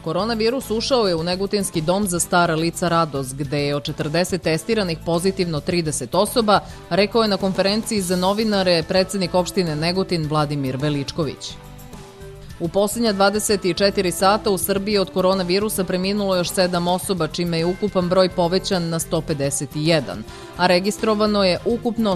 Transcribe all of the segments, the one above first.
Koronavirus ušao je u Negotinski dom za stara lica Radost, gde je od 40 testiranih pozitivno 30 osoba, rekao je na konferenciji za novinare predsednik opštine Negotin Vladimir Veličković. U posljednja 24 sata u Srbiji od koronavirusa preminulo još 7 osoba, čime je ukupan broj povećan na 151, a registrovano je ukupno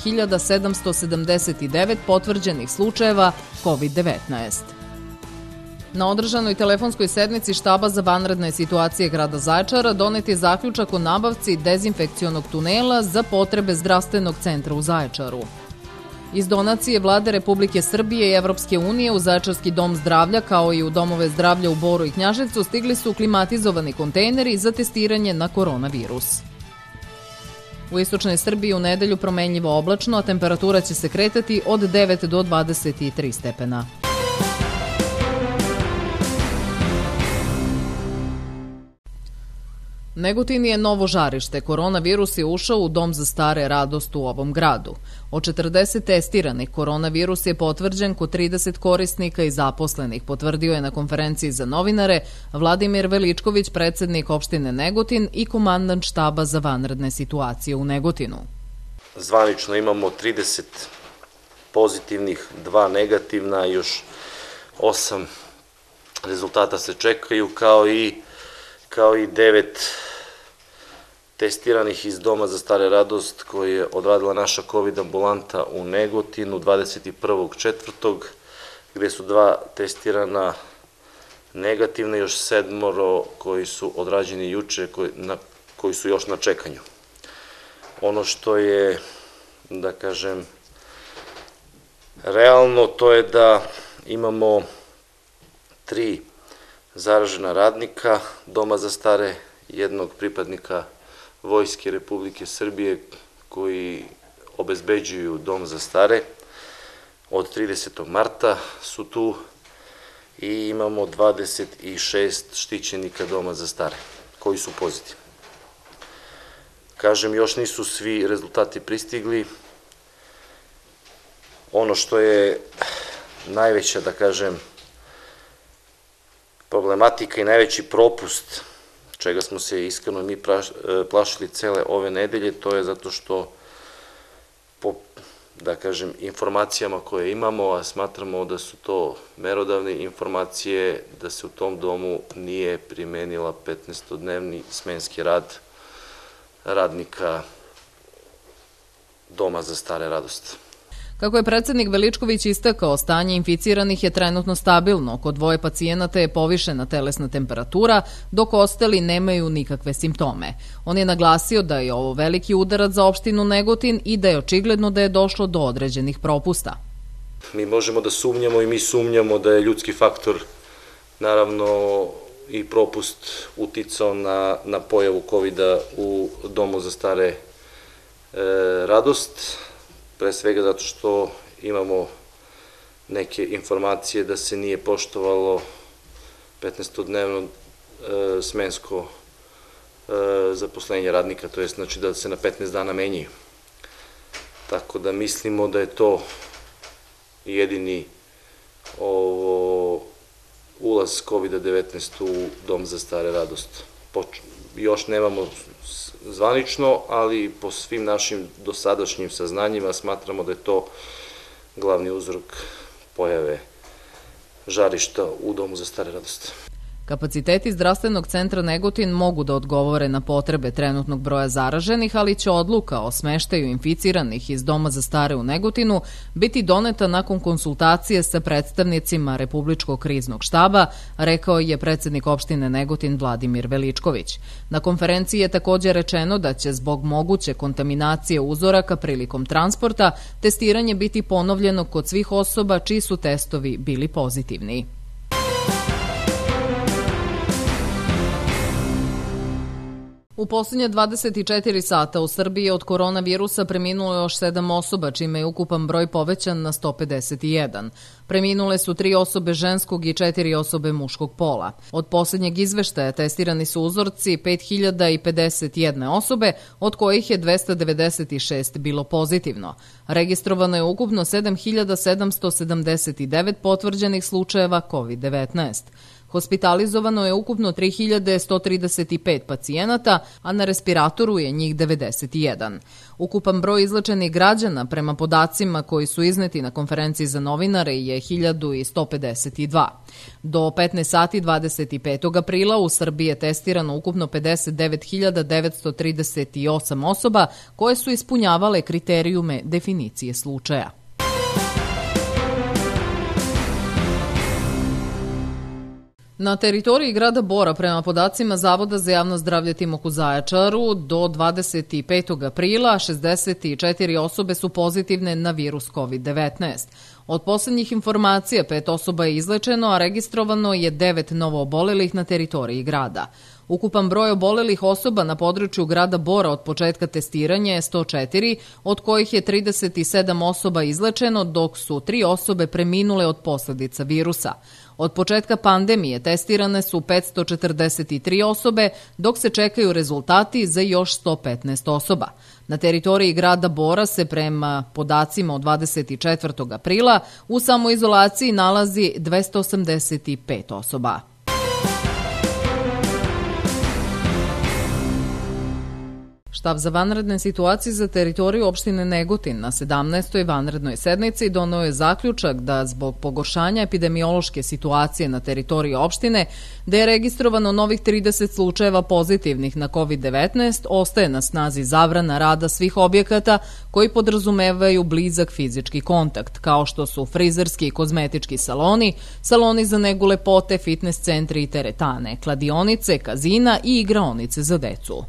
7.779 potvrđenih slučajeva COVID-19. Na održanoj telefonskoj sednici Štaba za vanredne situacije grada Zaječara donet je zaključak o nabavci dezinfekcionog tunela za potrebe zdravstvenog centra u Zaječaru. Iz donacije Vlade Republike Srbije i Evropske unije u Zaječarski dom zdravlja, kao i u domove zdravlja u Boru i Knjaževcu, stigli su klimatizovani kontejneri za testiranje na koronavirus. U istočnoj Srbiji u nedelju promenljivo oblačno, a temperatura će se kretati od 9 do 23 stepena. Negotin je novo žarište. Koronavirus je ušao u dom za stare Radost u ovom gradu. Od 40 testiranih koronavirus je potvrđen kod 30 korisnika i zaposlenih, potvrdio je na konferenciji za novinare Vladimir Veličković, predsednik opštine Negotin i komandant Štaba za vanredne situacije u Negotinu. Zvanično imamo 30 pozitivnih, 2 negativna, još 8 rezultata se čekaju, kao i 9 testiranih iz Doma za stare Radost koje je odradila naša COVID ambulanta u Negotinu 21.4. gde su 2 testirana negativna i još 7 koji su odrađeni juče, koji su još na čekanju. Ono što je, da kažem, realno, to je da imamo 3 zaražena radnika Doma za stare, jednog pripadnika Vojske Republike Srbije koji obezbeđuju Dom za stare. Od 30. marta su tu i imamo 26 štićenika Doma za stare koji su pozitivni. Kažem, još nisu svi rezultati pristigli. Ono što je najveća, da kažem, problematika i najveći propust, čega smo se iskreno mi plašili cele ove nedelje, to je zato što po, da kažem, informacijama koje imamo, a smatramo da su to merodavne informacije, da se u tom domu nije primenila 15-dnevni smenski rad radnika Doma za stare Radost. Kako je predsednik Veličković istakao, stanje inficiranih je trenutno stabilno. Kod 2 pacijenata je povišena telesna temperatura, dok ostali nemaju nikakve simptome. On je naglasio da je ovo veliki udarac za opštinu Negotin i da je očigledno da je došlo do određenih propusta. Mi možemo da sumnjamo i mi sumnjamo da je ljudski faktor, naravno, i propust uticao na pojavu COVID-a u Domu za stare Radost, pre svega zato što imamo neke informacije da se nije poštovalo 15-dnevno smensko zaposlenje radnika, to je znači da se na 15 dana menjaju. Tako da mislimo da je to jedini ulaz COVID-19 u Dom za stare Radost. Još nemamo zvanično, ali po svim našim dosadašnjim saznanjima smatramo da je to glavni uzrok pojave žarišta u Domu za stare Radost. Kapaciteti zdravstvenog centra Negotin mogu da odgovore na potrebe trenutnog broja zaraženih, ali će odluka o smeštaju inficiranih iz Doma za stare u Negotinu biti doneta nakon konsultacije sa predstavnicima Republičkog kriznog štaba, rekao je predsednik opštine Negotin Vladimir Veličković. Na konferenciji je također rečeno da će zbog moguće kontaminacije uzoraka prilikom transporta testiranje biti ponovljeno kod svih osoba čiji su testovi bili pozitivni. U posljednje 24 sata u Srbiji od koronavirusa preminulo još 7 osoba, čime je ukupan broj povećan na 151. Preminule su 3 osobe ženskog i 4 osobe muškog pola. Od posljednjeg izveštaja testirani su uzorci 5051 osobe, od kojih je 296 bilo pozitivno. Registrovano je ukupno 7779 potvrđenih slučajeva COVID-19. Hospitalizovano je ukupno 3135 pacijenata, a na respiratoru je njih 91. Ukupan broj izlečenih građana prema podacima koji su izneti na konferenciji za novinare je 1152. Do 15 sati 25. aprila u Srbiji je testirano ukupno 59.938 osoba koje su ispunjavale kriterijume definicije slučaja. Na teritoriji grada Bora, prema podacima Zavoda za javno zdravlje Timok u Zaječaru, do 25. aprila 64 osobe su pozitivne na virus COVID-19. Od poslednjih informacija 5 osoba je izlečeno, a registrovano je 9 novoobolelih na teritoriji grada. Ukupan broj obolelih osoba na području grada Bora od početka testiranja je 104, od kojih je 37 osoba izlečeno, dok su 3 osobe preminule od posledica virusa. Od početka pandemije testirane su 543 osobe, dok se čekaju rezultati za još 115 osoba. Na teritoriji grada Bora se prema podacima od 24. aprila u samoizolaciji nalazi 285 osoba. Štab za vanredne situacije za teritoriju opštine Negotin na 17. vanrednoj sednici doneo je zaključak da zbog pogoršanja epidemiološke situacije na teritoriji opštine, da je registrovano novih 30 slučajeva pozitivnih na COVID-19, ostaje na snazi zabrana rada svih objekata koji podrazumevaju blizak fizički kontakt, kao što su frizerski i kozmetički saloni, saloni za negu lepote, fitness centri i teretane, kladionice, kazina i igraonice za decu.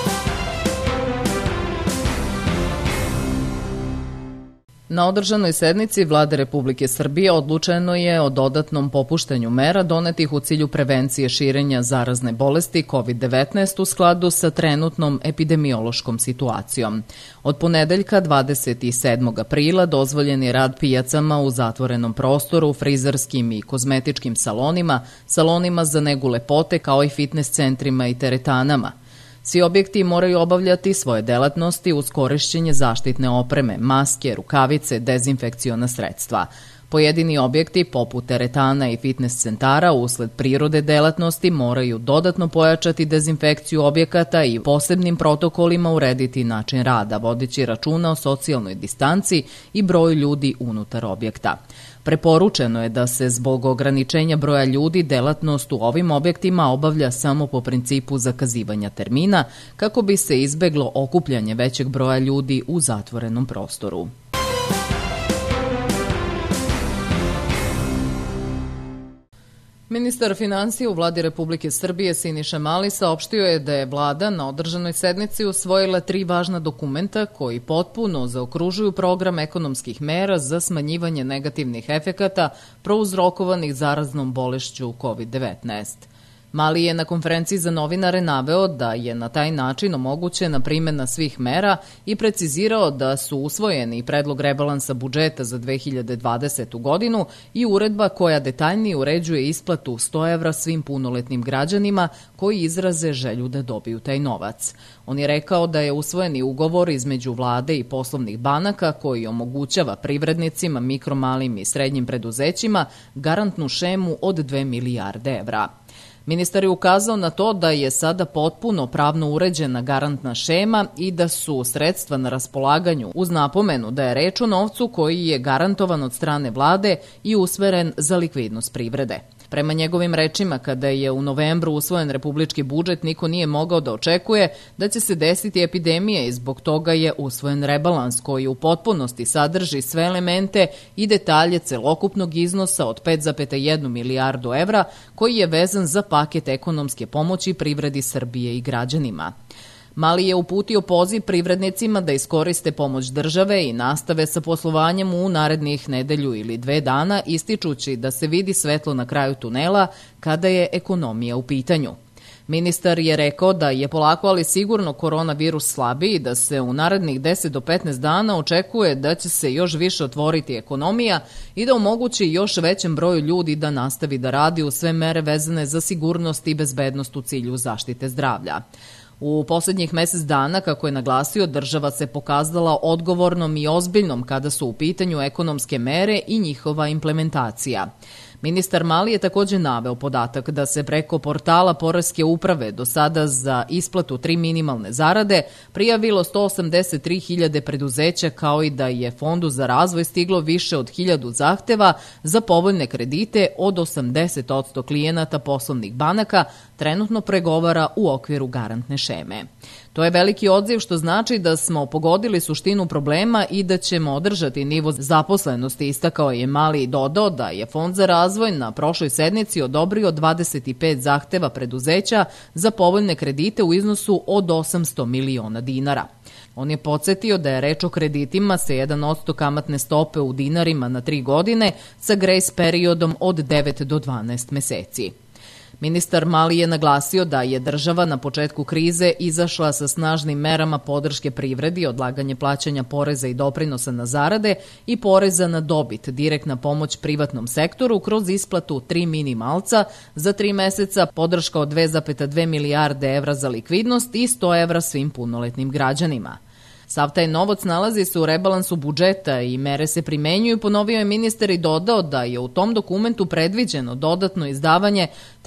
Na održanoj sednici Vlade Republike Srbije odlučeno je o dodatnom popuštanju mera donetih u cilju prevencije širenja zarazne bolesti COVID-19 u skladu sa trenutnom epidemiološkom situacijom. Od ponedeljka 27. aprila dozvoljen je rad pijacama u zatvorenom prostoru, frizerskim i kozmetičkim salonima, salonima za negu lepote kao i fitness centrima i teretanama. Svi objekti moraju obavljati svoje delatnosti uz korišćenje zaštitne opreme, maske, rukavice, dezinfekciona sredstva. Pojedini objekti, poput teretana i fitness centara, usled prirode delatnosti moraju dodatno pojačati dezinfekciju objekata i posebnim protokolima urediti način rada, vodeći računa o socijalnoj distanci i broju ljudi unutar objekta. Preporučeno je da se zbog ograničenja broja ljudi delatnost u ovim objektima obavlja samo po principu zakazivanja termina, kako bi se izbeglo okupljanje većeg broja ljudi u zatvorenom prostoru. Ministar finansija u Vladi Republike Srbije Siniša Mali saopštio je da je Vlada na održanoj sednici usvojila 3 važna dokumenta koji potpuno zaokružuju program ekonomskih mera za smanjivanje negativnih efekata prouzrokovanih zaraznom bolešću COVID-19. Mali je na konferenciji za novinare naveo da je na taj način omogućena primjena svih mera i precizirao da su usvojeni predlog rebalansa budžeta za 2020. godinu i uredba koja detaljnije uređuje isplatu 100 evra svim punoletnim građanima koji izraze želju da dobiju taj novac. On je rekao da je usvojeni ugovor između vlade i poslovnih banaka koji omogućava privrednicima, mikro, malim i srednjim preduzećima garantnu šemu od 2 milijarde evra. Ministar je ukazao na to da je sada potpuno pravno uređena garantna šema i da su sredstva na raspolaganju, uz napomenu da je reč o novcu koji je garantovan od strane vlade i usmeren za likvidnost privrede. Prema njegovim rečima, kada je u novembru usvojen republički budžet, niko nije mogao da očekuje da će se desiti epidemija i zbog toga je usvojen rebalans koji u potpunosti sadrži sve elemente i detalje celokupnog iznosa od 5,1 milijardu evra koji je vezan za paket ekonomske pomoći privredi Srbije i građanima. Mali je uputio poziv privrednicima da iskoriste pomoć države i nastave sa poslovanjem u narednih nedelju ili 2 dana, ističući da se vidi svetlo na kraju tunela kada je ekonomija u pitanju. Ministar je rekao da je polako ali sigurno koronavirus slabi i da se u narednih 10 do 15 dana očekuje da će se još više otvoriti ekonomija i da omogući još većem broju ljudi da nastavi da radi u sve mere vezane za sigurnost i bezbednost u cilju zaštite zdravlja. U poslednjih mesec dana, kako je naglasio, država se pokazala odgovornom i ozbiljnom kada su u pitanju ekonomske mere i njihova implementacija. Ministar Mali je takođe naveo podatak da se preko portala Poreske uprave do sada za isplatu 3 minimalne zarade prijavilo 183.000 preduzeća, kao i da je Fondu za razvoj stiglo više od 1000 zahteva za povoljne kredite od 80% klijenata poslovnih banaka trenutno pregovara u okviru garantne šeme. To je veliki odziv, što znači da smo pogodili suštinu problema i da ćemo održati nivo zaposlenosti, istakao je Mali i dodao da je Fond za razvoj na prošloj sednici odobrio 25 zahteva preduzeća za povoljne kredite u iznosu od 800 miliona dinara. On je podsjetio da je reč o kreditima sa 1% kamatne stope u dinarima na 3 godine sa grejs periodom od 9 do 12 meseci. Ministar Mali je naglasio da je država na početku krize izašla sa snažnim merama podrške privredi, odlaganje plaćanja poreza i doprinosa na zarade i poreza na dobit, direktna pomoć privatnom sektoru kroz isplatu 3 minimalca za 3 meseca, podrška od 2,2 milijarde evra za likvidnost i 100 evra svim punoletnim građanima. Sav taj novac nalazi se u rebalansu budžeta i mere se primenjuju, ponovio je ministar i dodao da je u tom dokumentu predviđeno dodatno izdavanje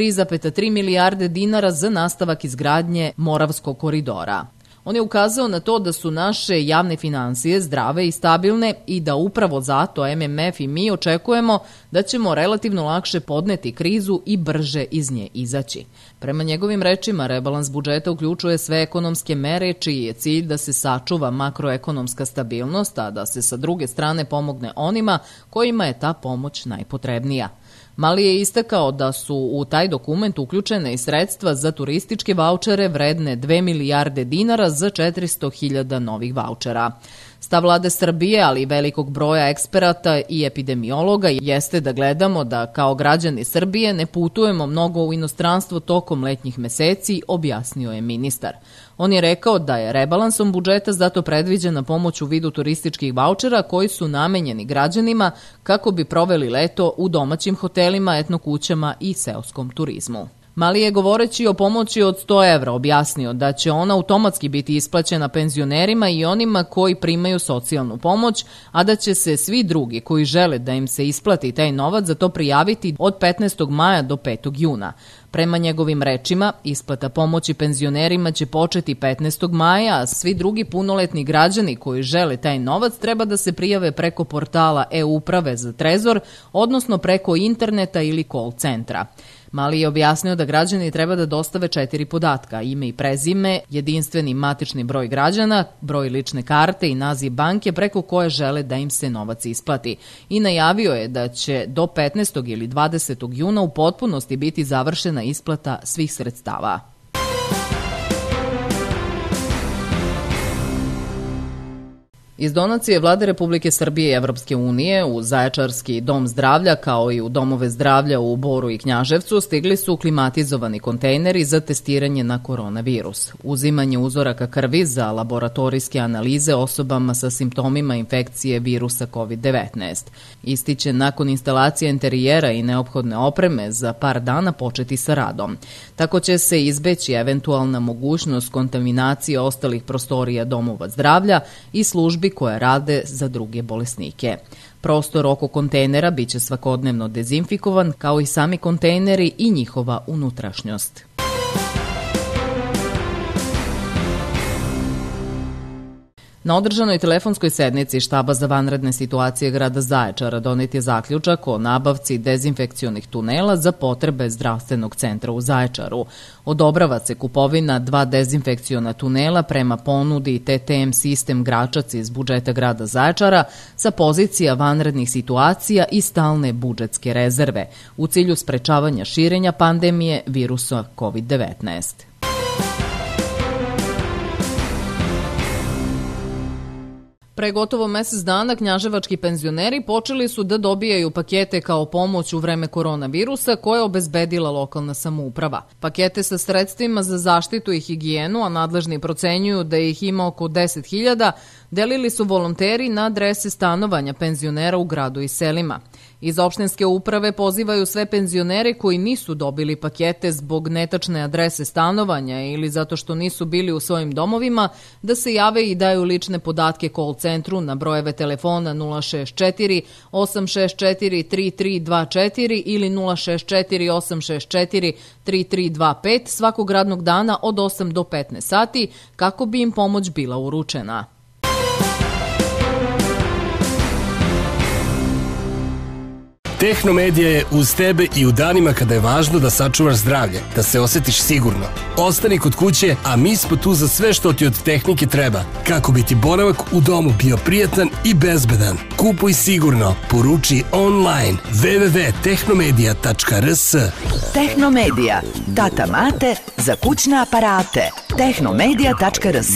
3,3 milijarde dinara za nastavak izgradnje Moravskog koridora. On je ukazao na to da su naše javne finansije zdrave i stabilne i da upravo zato MMF i mi očekujemo da ćemo relativno lakše podneti krizu i brže iz nje izaći. Prema njegovim rečima, rebalans budžeta uključuje sve ekonomske mere čiji je cilj da se sačuva makroekonomska stabilnost, a da se sa druge strane pomogne onima kojima je ta pomoć najpotrebnija. Mali je istakao da su u taj dokument uključene i sredstva za turističke vaučere vredne 2 milijarde dinara za 400.000 novih vaučera. Stav vlade Srbije, ali i velikog broja eksperata i epidemiologa, jeste da gledamo da kao građani Srbije ne putujemo mnogo u inostranstvo tokom letnjih meseci, objasnio je ministar. On je rekao da je rebalansom budžeta zato predviđena pomoć u vidu turističkih vaučera koji su namenjeni građanima kako bi proveli leto u domaćim hotelima, etnokućama i seoskom turizmu. Mali je, govoreći o pomoći od 100 evra, objasnio da će ona automatski biti isplaćena penzionerima i onima koji primaju socijalnu pomoć, a da će se svi drugi koji žele da im se isplati taj novac za to prijaviti od 15. maja do 5. juna. Prema njegovim rečima, isplata pomoći penzionerima će početi 15. maja, a svi drugi punoletni građani koji žele taj novac treba da se prijave preko portala e-uprave za Trezor, odnosno preko interneta ili call centra. Mali je objasnio da građani treba da dostave 4 podatka: ime i prezime, jedinstveni matični broj građana, broj lične karte i naziv banke preko koje žele da im se novac isplati. I najavio je da će do 15. ili 20. juna u potpunosti biti završena isplata svih sredstava. Iz donacije Vlade Republike Srbije i Evropske unije u Zaječarski dom zdravlja kao i u domove zdravlja u Boru i Knjaževcu stigli su klimatizovani kontejneri za testiranje na koronavirus, uzimanje uzoraka krvi za laboratorijske analize osobama sa simptomima infekcije virusa COVID-19. Ističe nakon instalacije interijera i neophodne opreme za par dana početi sa radom. Tako će se izbeći eventualna mogućnost kontaminacije ostalih prostorija domova zdravlja i službi koje rade za druge bolesnike. Prostor oko kontejnera biće svakodnevno dezinfikovan, kao i sami kontejneri i njihova unutrašnjost. Na održanoj telefonskoj sednici Štaba za vanredne situacije grada Zaječara donet je zaključak o nabavci dezinfekcionih tunela za potrebe zdravstvenog centra u Zaječaru. Odobrava se kupovina 2 dezinfekciona tunela prema ponudi TTM sistem Gračac iz budžeta grada Zaječara sa pozicija vanrednih situacija i stalne budžetske rezerve u cilju sprečavanja širenja pandemije virusa COVID-19. Pre gotovo mesec dana knjaževački penzioneri počeli su da dobijaju pakete kao pomoć u vreme koronavirusa koje je obezbedila lokalna samouprava. Pakete sa sredstvima za zaštitu i higijenu, a nadležni procenjuju da ih ima oko 10.000, delili su volonteri na adrese stanovanja penzionera u gradu i selima. Iz opštinske uprave pozivaju sve penzionere koji nisu dobili pakete zbog netačne adrese stanovanja ili zato što nisu bili u svojim domovima da se jave i daju lične podatke call centru na brojeve telefona 064 864 3324 ili 064 864 3325 svakog radnog dana od 8 do 15 sati kako bi im pomoć bila uručena. Tehnomedija je uz tebe i u danima kada je važno da sačuvaš zdravlje, da se osjetiš sigurno. Ostani kod kuće, a mi smo tu za sve što ti od tehnike treba, kako bi ti boravak u domu bio prijatan i bezbedan. Kupuj sigurno, poruči online www.tehnomedia.rs. Tehnomedija, tata mate za kućne aparate. Tehnomedia.rs.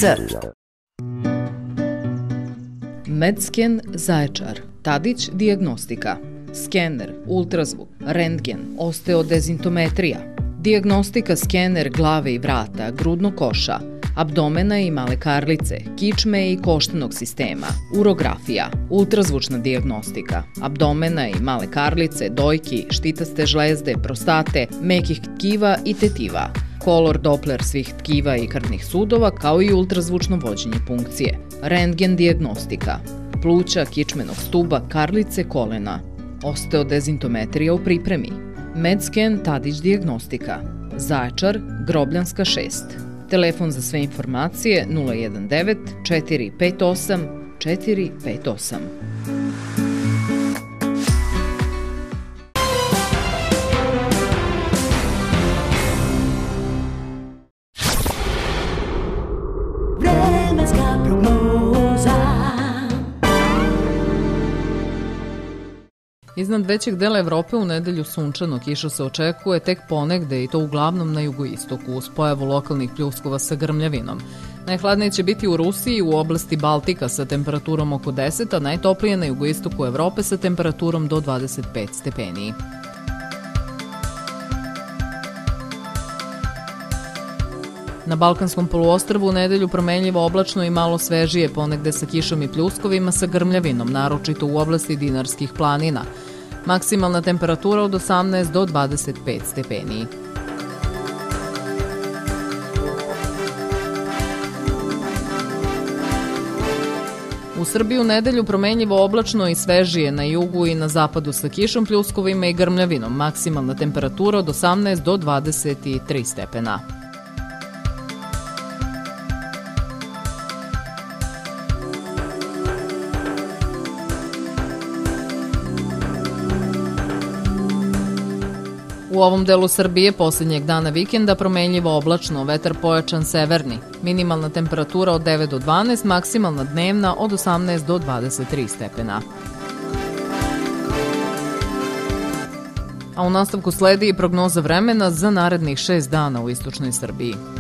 Medsken Zaječar, Tadić dijagnostika, skener, ultrazvuk, rentgen, osteodezintometrija, dijagnostika skener glave i vrata, grudnog koša, abdomena i male karlice, kičme i koštanog sistema, urografija, ultrazvučna dijagnostika, abdomena i male karlice, dojki, štitaste žlezde, prostate, mekih tkiva i tetiva, kolor Doppler svih tkiva i krvnih sudova, kao i ultrazvučno vođenje punkcije, rentgen dijagnostika, pluća, kičmenog stuba, karlice, kolena, osteodezintometrija u pripremi, Medsken Tadić dijagnostika, Zaječar, Grobljanska 6. Telefon za sve informacije 019 458 458. Vremenska prognoza. Iznad većeg dela Evrope u nedelju sunčano, kiša se očekuje tek ponegde i to uglavnom na jugoistoku uz pojavu lokalnih pljuskova sa grmljavinom. Najhladnije će biti u Rusiji u oblasti Baltika sa temperaturom oko 10, a najtoplije na jugoistoku Evrope sa temperaturom do 25 stepeni. Na Balkanskom poluostrvu u nedelju promenljivo oblačno i malo svežije, ponegde sa kišom i pljuskovima sa grmljavinom, naročito u oblasti Dinarskih planina. Maksimalna temperatura od 18 do 25 stepeni. U Srbiji u nedelju promenljivo oblačno i svežije na jugu i na zapadu sa kišom, pljuskovima i grmljavinom. Maksimalna temperatura od 18 do 23 stepena. U ovom delu Srbije posljednjeg dana vikenda promenljivo oblačno, vetar pojačan severni. Minimalna temperatura od 9 do 12, maksimalna dnevna od 18 do 23 stepena. A u nastavku sledi i prognoza vremena za narednih 6 dana u istočnoj Srbiji.